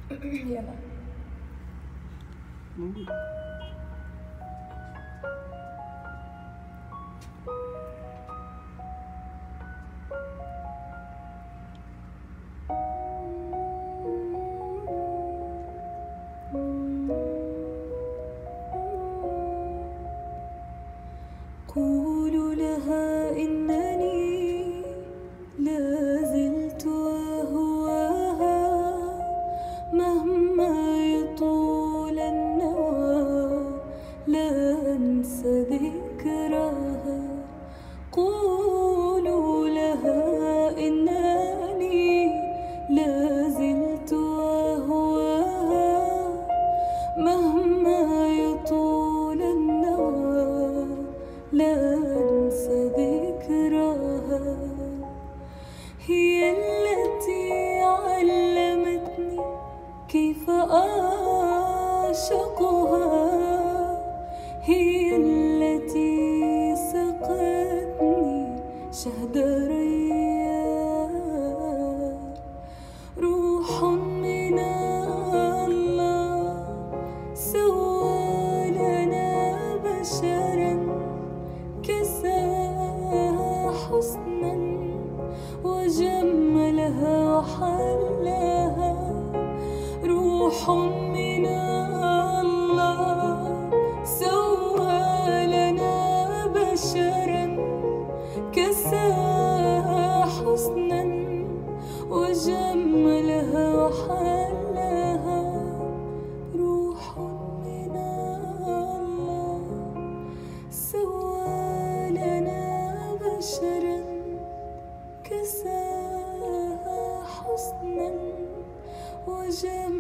يلا. موجود. قولوا لها إنني لازلت أهواها مهما يطول النوى، لا أنسى ذكراها. قولوا لها إنني لازلت أهواها مهما يطول النوى، لا أنسى ذكراها. هي التي علمتني كيف أعشقها، هي التي سقتني شهد ريان. روح من الله سوى لنا بشرا، كساها حسنا وجملها وحلاها. روح من الله سوى لنا بشرا، كساها حسنا وجملها وحلاها. روح من الله سوى لنا بشرا، كساها حسنا وجملها